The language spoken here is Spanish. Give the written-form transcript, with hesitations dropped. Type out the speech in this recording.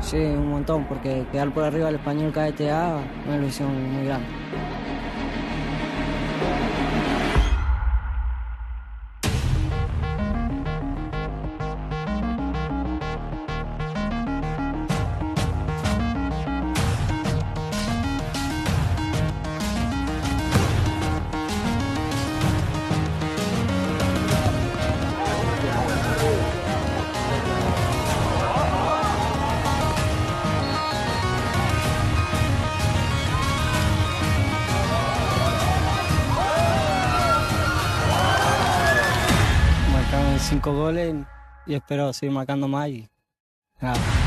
Sí, un montón, porque quedar por arriba del Español KTA es una ilusión muy grande. Marcaron 5 goles y espero seguir marcando más y nada.